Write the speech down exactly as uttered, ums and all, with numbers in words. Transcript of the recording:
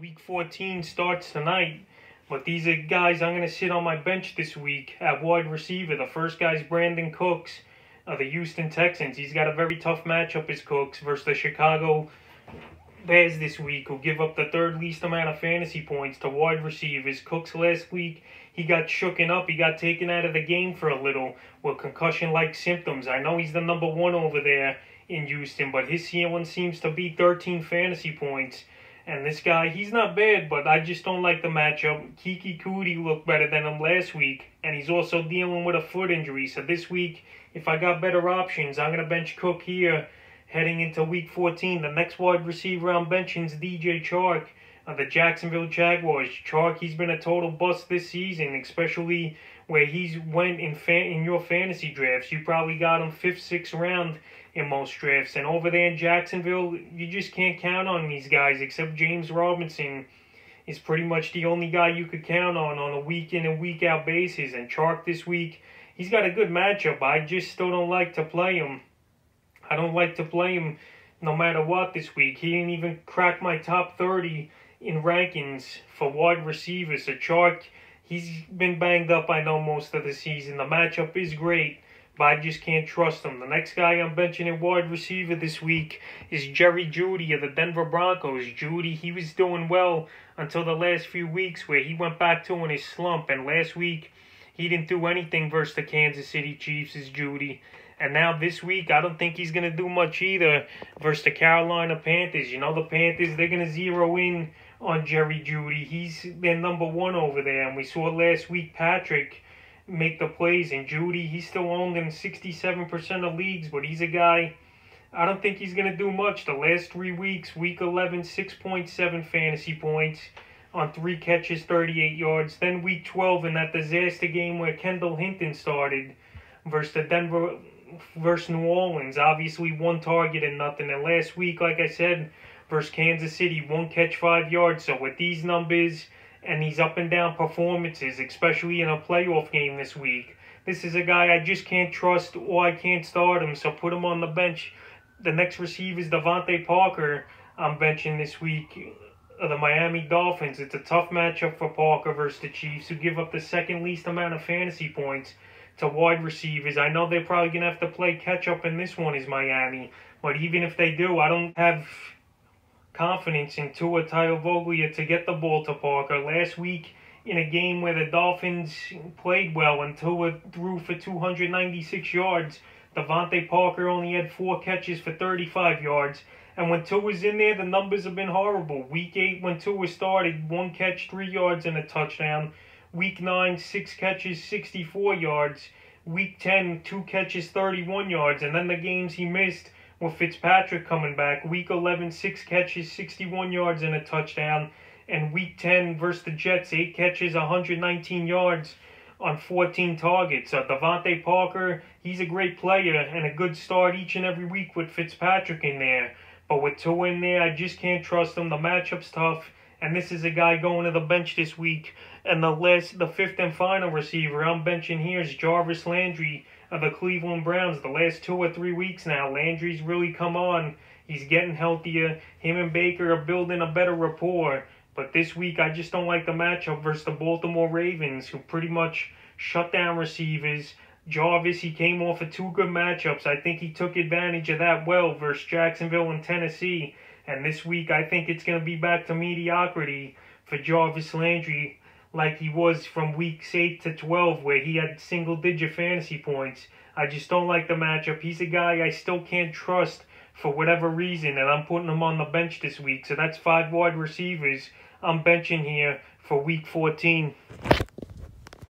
Week fourteen starts tonight, but these are guys I'm going to sit on my bench this week at wide receiver. The first guy's Brandin Cooks of the Houston Texans. He's got a very tough matchup as Cooks versus the Chicago Bears this week, who give up the third least amount of fantasy points to wide receivers. Cooks last week, he got shooken up. He got taken out of the game for a little with concussion-like symptoms. I know he's the number one over there in Houston, but his ceiling seems to be thirteen fantasy points. And this guy, he's not bad, but I just don't like the matchup. Keke Coutee looked better than him last week, and he's also dealing with a foot injury. So this week, if I got better options, I'm going to bench Cook here heading into Week fourteen. The next wide receiver I'm benching is D J Chark of the Jacksonville Jaguars. Chark, he's been a total bust this season, especially where he's went in fan in your fantasy drafts. You probably got him fifth, sixth round in most drafts. And over there in Jacksonville, you just can't count on these guys, except James Robinson is pretty much the only guy you could count on on a week in and week out basis. And Chark this week, he's got a good matchup. I just still don't like to play him. I don't like to play him no matter what this week. He didn't even crack my top thirty in rankings for wide receivers. So Chark, he's been banged up, I know, most of the season. The matchup is great, but I just can't trust him. The next guy I'm benching in wide receiver this week is Jerry Jeudy of the Denver Broncos. Jeudy, he was doing well until the last few weeks where he went back to in his slump. And last week, he didn't do anything versus the Kansas City Chiefs as Jeudy. And now this week, I don't think he's going to do much either versus the Carolina Panthers. You know, the Panthers, they're going to zero in on Jerry Jeudy. He's their number one over there. And we saw last week Patrick make the plays. And Jeudy, he's still owned in sixty-seven percent of leagues. But he's a guy, I don't think he's going to do much. The last three weeks, week eleven, six point seven fantasy points on three catches, thirty-eight yards. Then week twelve in that disaster game where Kendall Hinton started versus the Denver versus New Orleans, obviously one target and nothing. And last week, like I said, versus Kansas City, one catch, five yards. So with these numbers and these up and down performances, especially in a playoff game this week, this is a guy I just can't trust or I can't start him. So put him on the bench. The next receiver is Devontae Parker. I'm benching this week of the Miami Dolphins. It's a tough matchup for Parker versus the Chiefs, who give up the second least amount of fantasy points to wide receivers. I know they're probably going to have to play catch-up in this one is Miami. But even if they do, I don't have confidence in Tua Tagovailoa to get the ball to Parker. Last week, in a game where the Dolphins played well and Tua threw for two hundred ninety-six yards, Devontae Parker only had four catches for thirty-five yards. And when Tua's in there, the numbers have been horrible. Week eight, when Tua started, one catch, three yards, and a touchdown. Week nine, six catches, sixty-four yards. Week ten, two catches, thirty-one yards. And then the games he missed with Fitzpatrick coming back. Week eleven, six catches, sixty-one yards, and a touchdown. And Week ten versus the Jets, eight catches, one hundred nineteen yards on fourteen targets. So Devontae Parker, he's a great player and a good start each and every week with Fitzpatrick in there. But with Tua in there, I just can't trust him. The matchup's tough. And this is a guy going to the bench this week. And the last, the fifth and final receiver I'm benching here is Jarvis Landry of the Cleveland Browns. The last two or three weeks now, Landry's really come on. He's getting healthier. Him and Baker are building a better rapport. But this week, I just don't like the matchup versus the Baltimore Ravens, who pretty much shut down receivers. Jarvis, he came off of two good matchups. I think he took advantage of that well versus Jacksonville and Tennessee. And this week, I think it's going to be back to mediocrity for Jarvis Landry like he was from weeks eight to twelve, where he had single-digit fantasy points. I just don't like the matchup. He's a guy I still can't trust for whatever reason, and I'm putting him on the bench this week. So that's five wide receivers I'm benching here for Week fourteen.